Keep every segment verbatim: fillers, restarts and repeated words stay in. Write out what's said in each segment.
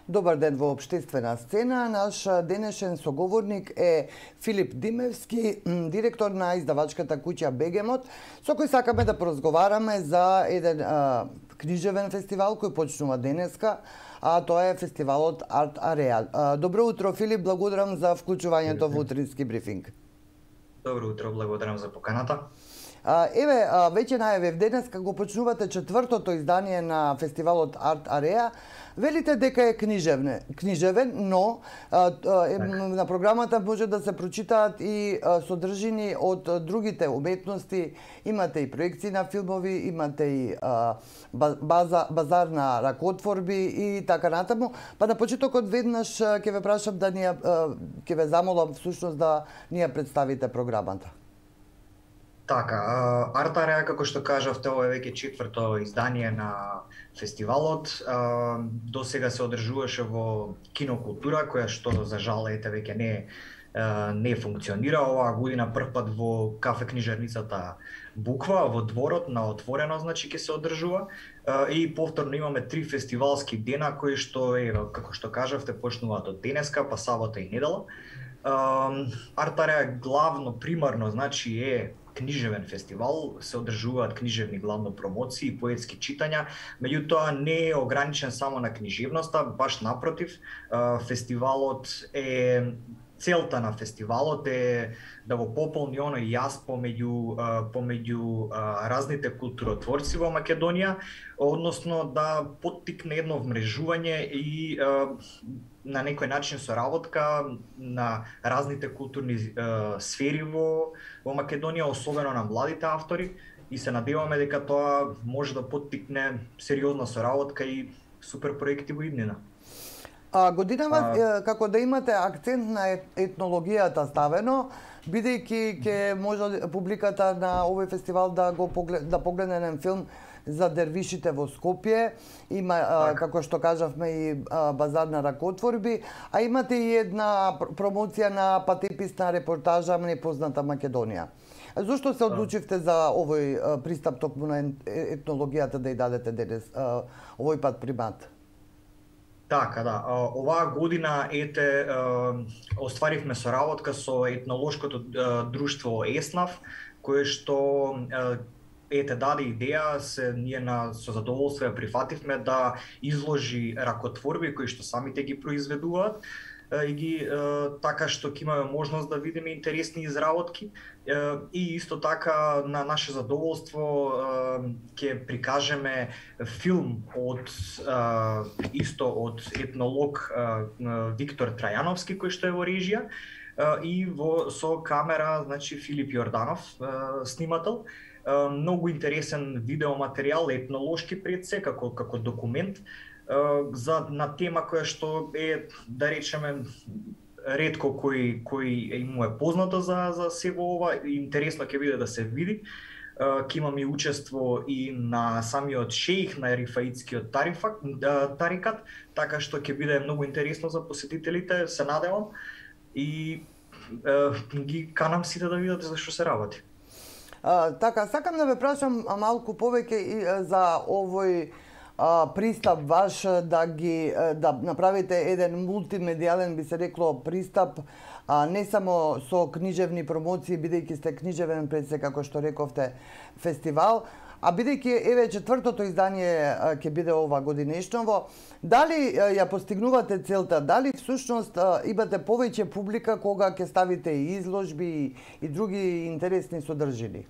Добар ден во Обштествена сцена. Наш денешен соговорник е Филип Димевски, директор на издавачката куќа Бегемот, со кој сакаме да поразговараме за еден а, книжевен фестивал кој почнува денеска, а тоа е фестивалот Арт Ареа. А, добро утро, Филип, благодарам за вклучувањето во утрински брифинг. Добро утро, благодарам за поканата. А, еве, а, веќе најавив денеска го почнувате четвртото издание на фестивалот Арт Ареа. Велите дека е книжевне, книжевен, но а, а, е, на програмата може да се прочитаат и а, содржини од другите уметности. Имате и проекции на филмови, имате и а, база, базар на ракотворби и така натаму. Па на почетокот веднаш ќе ве прашам да ни ќе ве замолам всушност да ни ја представите програмата. Така, Арт Ареа, како што кажавте, ова е веќе четврто издание на фестивалот. До сега се одржуваше во кинокултура, која што за жал ете веќе не не функционира. Оваа година првпат во кафе книжарницата Буква во дворот на отворено, значи ќе се одржува. И повторно имаме три фестивалски дена кои што е, како што кажавте, почнуваат од денеска па сабота и недела. Арт Ареа главно примарно значи е книжевен фестивал, се одржуваат книжевни главно промоции и поетски читања, меѓутоа не е ограничен само на книжевноста, баш напротив, фестивалот е целта на фестивалот е да го пополни оној јас помеѓу помеѓу разните културотворци во Македонија, односно да поттикне едно вмрежување и на некој начин соработка на разните културни е, сфери во, во Македонија, особено на младите автори, и се надеваме дека тоа може да поттикне сериозна соработка и супер проекти во иднина. А годинава а... како да имате акцент на етнологијата ставено, бидејќи ќе може публиката на овој фестивал да го поглед, да погледне еден филм за дервишите во Скопје, има, а, како што кажавме, и а, базар на ракотворби, а имате и една промоција на патеписна репортажа Непозната Македонија. Зошто се одлучивте за овој а, пристап токму на етнологијата да ја дадете денес, а, овој пат примат? Така, да. Оваа година ете остваривме соработка со етнолошкото друштво ЕСНАФ, кое што ете даде идеја, се ние на со задоволство ја прифативме да изложи ракотворби кои што самите ги произведуваат и ги така што ќе имаме можност да видиме интересни изработки и исто така на наше задоволство ќе прикажеме филм од исто од етнолог Виктор Трајановски кој што е во режија и во со камера, значи Филип Јорданов снимател. Многу интересен видеоматеријал, етнолошки пред се, како, како документ, за, на тема која што е, да речеме, ретко кој, кој му е позната за, за сего ова, интересно ќе биде да се види. Ќе имаме учество и на самиот шеих на Рифаитскиот тарикат, така што ќе биде многу интересно за посетителите, се надевам, и е, ги канам сите да видат за што се работи. А, така, сакам да ве прашам малку повеќе и за овој а, пристап ваш да ги да направите еден мултимедијален, би се рекло, пристап, а не само со книжевни промоции, бидејќи сте книжевен пред се, како што рековте, фестивал, а бидејќи еве четвртото издание ќе биде ова годинешново, дали ја постигнувате целта, дали всушност имате повеќе публика кога ќе ставите и изложби и, и други интересни содржини?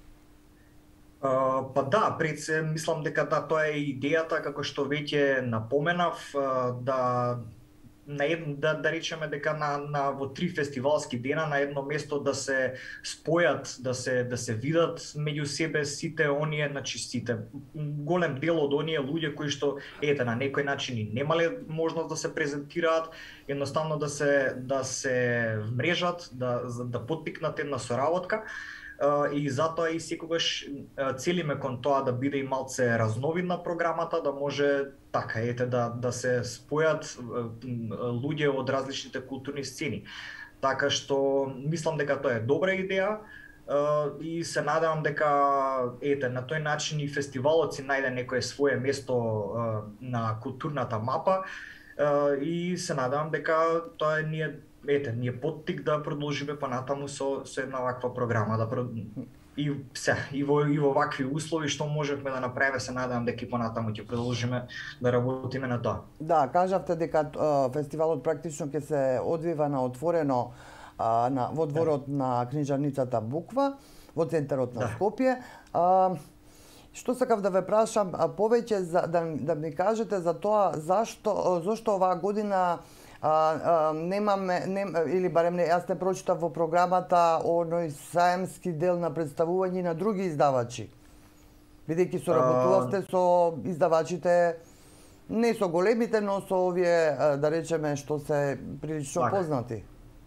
Uh, па да, пред се мислам дека да, тоа е идејата, како што веќе напоменав, uh, да на едно, да, да речеме дека на, на во три фестивалски дена на едно место да се спојат, да се да се видат меѓу себе сите оние, значи сите голем дел од оние луѓе кои што ете на некој начин и немале можност да се презентираат, едноставно да се да се вмрежат, да да поттикнат една соработка. И затоа и секогаш целиме кон тоа да биде и малце разновидна програмата, да може така ете да да се спојат луѓе од различните културни сцени. Така што мислам дека тоа е добра идеја и се надевам дека ете на тој начин и фестивалот си најде некое свое место на културната мапа и се надевам дека тоа ни е ете, ни е поттик да продолжиме понатаму со со една ваква програма, да и се и во и во вакви услови што можевме да направиме, се надевам дека и понатаму ќе продолжиме да работиме на тоа. Да, кажавте дека фестивалот практично ќе се одвива на отворено а, на во дворот да. на книжарницата Буква, во центарот на да. Скопје. А, што сакав да ве прашам а, повеќе за да, да ми кажете за тоа зашто зошто оваа година А, а, немаме, нем, или барем не, јас не прочитав во програмата оној саемски дел на представување на други издавачи. Бидејќи соработувавте со издавачите, не со големите, но со овие, да речеме, што се прилично так. Познати.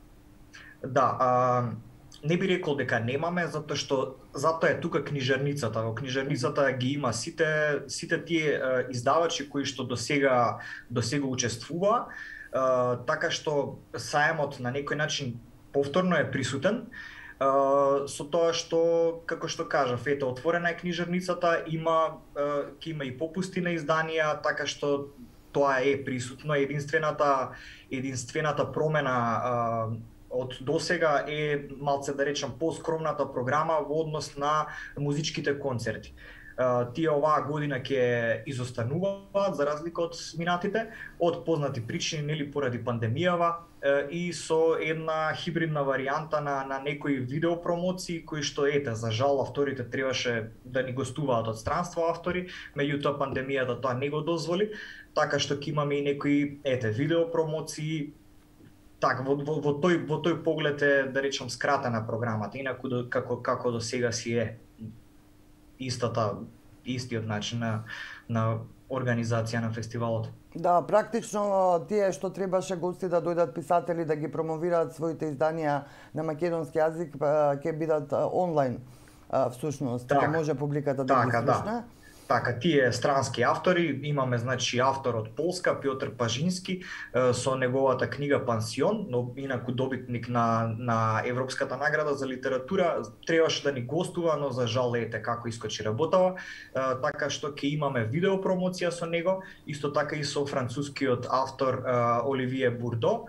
Да, а, не би рекол дека немаме, затоа што затоа е тука книжарницата. Во книжарницата ги има сите сите тие а, издавачи кои што досега досега учествува. Uh, така што саемот на некој начин повторно е присутен, uh, со тоа што, како што кажав, ете, отворена е книжарницата, има, uh, ќе има и попусти на изданија, така што тоа е присутно. Единствената, единствената промена uh, од досега е малце, да речам, поскромната програма во однос на музичките концерти. Uh, тие оваа година ќе изостануваат за разлика од минатите од познати причини, нели поради пандемијава, uh, и со една хибридна варијанта на на некои видео промоции кои што ете за жал авторите требаше да ни гостуваат од странство автори, меѓутоа пандемијата тоа не го дозволи, така што ќе имаме и некои ете видео промоции. Так, во, во, во тој во тој поглед е, да речам, скратена програмата, инаку до, како како до сега си е истата, истиот начин на, на организација на фестивалот. Да, практично тие што требаше гости да дојдат писатели да ги промовираат своите изданија на македонски јазик ќе бидат онлайн всушност, така може публиката да ги слушне. Да. Така, тие странски автори, имаме значи автор од Полска, Пјотр Пажински, со неговата книга Пансион, но инаку добитник на на Европската награда за литература, требаше да ни гостува, но за жал ете како искочи работава, така што ќе имаме видео промоција со него, исто така и со францускиот автор Оливие Бурдо.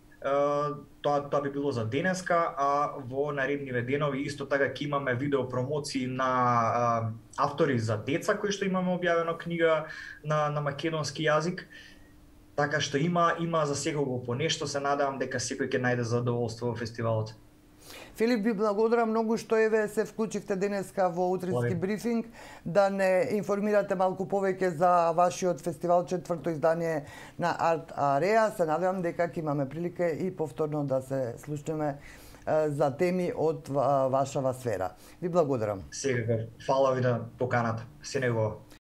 Тоа, тоа би било за денеска, а во наредниве денови исто така ќе имаме видео промоции на а, автори за деца кои што имаме објавено книга на на македонски јазик. Така што има има за секого по нешто, се надевам дека секој ќе најде задоволство во фестивалот. Филип, ви благодарам многу што еве се вклучивте денеска во утрински брифинг да не информирате малку повеќе за вашиот фестивал, четврто издание на Арт Ареа. Се надевам дека ќе имаме прилика и повторно да се слушнеме за теми од вашава сфера. Ви благодарам. Секако. Фала ви на поканата. Се негово.